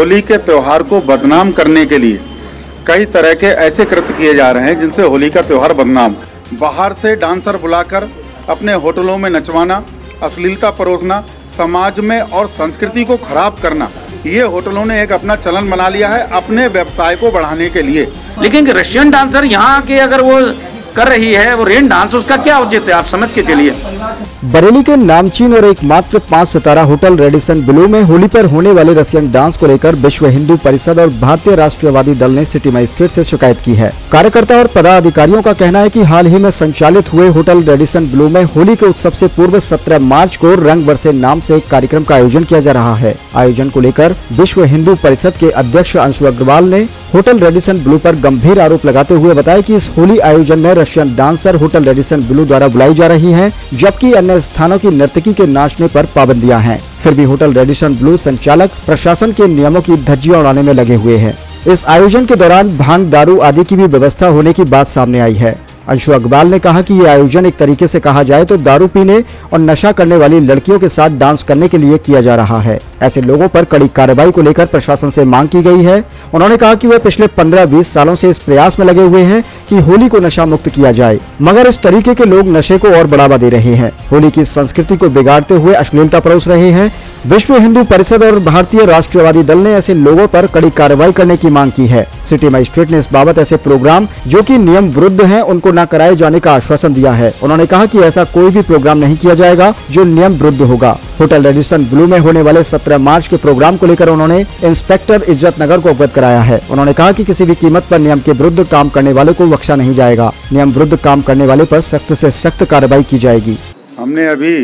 होली के त्यौहार को बदनाम करने के लिए कई तरह के ऐसे कृत्य किए जा रहे हैं जिनसे होली का त्यौहार बदनाम। बाहर से डांसर बुलाकर अपने होटलों में नचवाना, अश्लीलता परोसना, समाज में और संस्कृति को खराब करना, ये होटलों ने एक अपना चलन बना लिया है अपने व्यवसाय को बढ़ाने के लिए। लेकिन रशियन डांसर यहाँ के अगर वो कर रही है, वो रेन डांस, उसका क्या औचित्य है, आप समझ के चलिए। बरेली के नामचीन और एकमात्र 5 सितारा होटल रेडिसन ब्लू में होली पर होने वाले रसियन डांस को लेकर विश्व हिंदू परिषद और भारतीय राष्ट्रीयवादी दल ने सिटी मजिस्ट्रेट से शिकायत की है। कार्यकर्ता और पदाधिकारियों का कहना है कि हाल ही में संचालित हुए होटल रेडिसन ब्लू में होली के उत्सव से पूर्व 17 मार्च को रंग बरसे नाम से एक कार्यक्रम का आयोजन किया जा रहा है। आयोजन को लेकर विश्व हिंदू परिषद के अध्यक्ष अंशु अग्रवाल ने होटल रेडिसन ब्लू पर गंभीर आरोप लगाते हुए बताया कि इस होली आयोजन में Russian dancer hotel Radisson Blu द्वारा बुलाई जा रही हैं, जबकि अन्य स्थानों की नर्तकी के नाचने पर पाबंदियां हैं। फिर भी होटल रेडिसन ब्लू संचालक प्रशासन के नियमों की धज्जियां उड़ाने में लगे हुए हैं। इस आयोजन के दौरान भांग, दारू आदि की भी व्यवस्था होने की बात सामने आई है। अंशु अग्रवाल ने कहा कि ये आयोजन एक तरीके से कहा जाए तो दारू पीने और नशा करने वाली लड़कियों के साथ डांस करने के लिए किया जा रहा है। ऐसे लोगों पर कड़ी कार्रवाई को लेकर प्रशासन से मांग की गई है। उन्होंने कहा कि वे पिछले 15-20 सालों से इस प्रयास में लगे हुए हैं कि होली को नशा मुक्त किया जाए, मगर इस तरीके के लोग नशे को और बढ़ावा दे रहे हैं, होली की संस्कृति को बिगाड़ते हुए अश्लीलता परोस रहे हैं। विश्व हिंदू परिषद और भारतीय राष्ट्रीयवादी दल ने ऐसे लोगों पर कड़ी कार्रवाई करने की मांग की है। सिटी मजिस्ट्रेट ने इस बाबत ऐसे प्रोग्राम जो कि नियम विरुद्ध हैं, उनको न कराए जाने का आश्वासन दिया है। उन्होंने कहा कि ऐसा कोई भी प्रोग्राम नहीं किया जाएगा जो नियम विरुद्ध होगा। होटल रेडिसन ब्लू में होने वाले 17 मार्च के प्रोग्राम को लेकर उन्होंने इंस्पेक्टर इज्जत नगर को अवगत कराया है। उन्होंने कहा कि किसी भी कीमत पर नियम के विरुद्ध काम करने वाले को बख्शा नहीं जाएगा। नियम विरुद्ध काम करने वाले पर सख्त से सख्त कार्रवाई की जाएगी। हमने अभी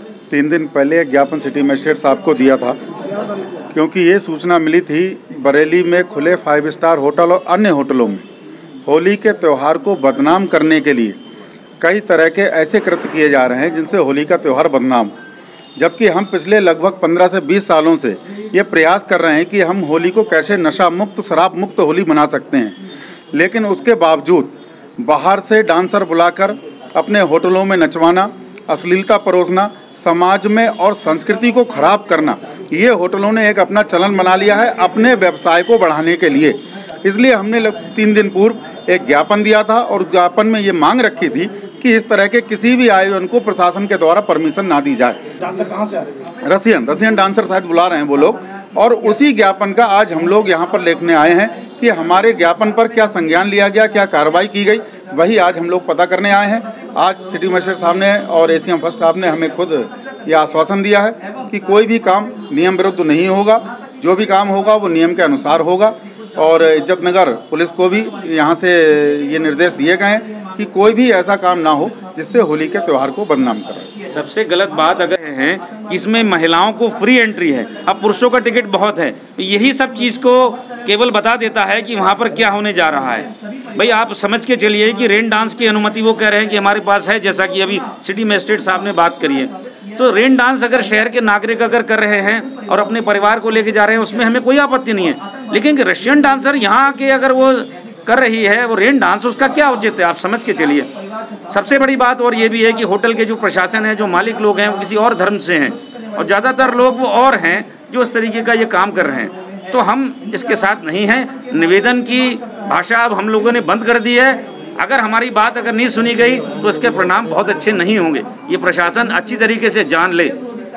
3 दिन पहले एक ज्ञापन सिटी मजिस्ट्रेट साहब को दिया था, क्योंकि ये सूचना मिली थी बरेली में खुले 5 स्टार होटल और अन्य होटलों में होली के त्यौहार को बदनाम करने के लिए कई तरह के ऐसे कृत्य किए जा रहे हैं जिनसे होली का त्यौहार बदनाम। जबकि हम पिछले लगभग 15 से 20 सालों से ये प्रयास कर रहे हैं कि हम होली को कैसे नशा मुक्त, शराब मुक्त होली बना सकते हैं, लेकिन उसके बावजूद बाहर से डांसर बुलाकर अपने होटलों में नचवाना, अश्लीलता परोसना, समाज में और संस्कृति को खराब करना, ये होटलों ने एक अपना चलन बना लिया है अपने व्यवसाय को बढ़ाने के लिए। इसलिए हमने 3 दिन पूर्व एक ज्ञापन दिया था और ज्ञापन में ये मांग रखी थी कि इस तरह के किसी भी आयोजन को प्रशासन के द्वारा परमिशन ना दी जाए। डांसर कहाँ से आ रहे हैं? रसियन डांसर शायद बुला रहे हैं वो लोग, और उसी ज्ञापन का आज हम लोग यहाँ पर लेखने आए हैं कि हमारे ज्ञापन पर क्या संज्ञान लिया गया, क्या कार्रवाई की गई, वही आज हम लोग पता करने आए हैं। आज सिटी मजिस्ट्रेट साहब ने और एसीएम फर्स्ट साहब ने हमें खुद यह आश्वासन दिया है कि कोई भी काम नियम विरुद्ध नहीं होगा, जो भी काम होगा वो नियम के अनुसार होगा। और इज्जत नगर पुलिस को भी यहाँ से ये निर्देश दिए गए हैं कि कोई भी ऐसा काम ना हो जिससे होली के त्यौहार को बदनाम करे। सबसे गलत बात अगर है कि इसमें महिलाओं को फ्री एंट्री है, अब पुरुषों का टिकट बहुत है, तो यही सब चीज़ को केवल बता देता है कि वहाँ पर क्या होने जा रहा है। भाई आप समझ के चलिए कि रेन डांस की अनुमति वो कह रहे हैं कि हमारे पास है, जैसा कि अभी सिटी मजिस्ट्रेट साहब ने बात करी है। तो रेन डांस अगर शहर के नागरिक अगर कर रहे हैं और अपने परिवार को लेके जा रहे हैं, उसमें हमें कोई आपत्ति नहीं है। लेकिन रशियन डांसर यहाँ के अगर वो कर रही है, वो रेन डांस, उसका क्या औचित्य है, आप समझ के चलिए। सबसे बड़ी बात और ये भी है कि होटल के जो प्रशासन है, जो मालिक लोग हैं, वो किसी और धर्म से हैं, और ज़्यादातर लोग वो और हैं जो इस तरीके का ये काम कर रहे हैं। तो हम इसके साथ नहीं हैं। निवेदन की भाषा अब हम लोगों ने बंद कर दी है। अगर हमारी बात अगर नहीं सुनी गई तो इसके परिणाम बहुत अच्छे नहीं होंगे। ये प्रशासन अच्छी तरीके से जान ले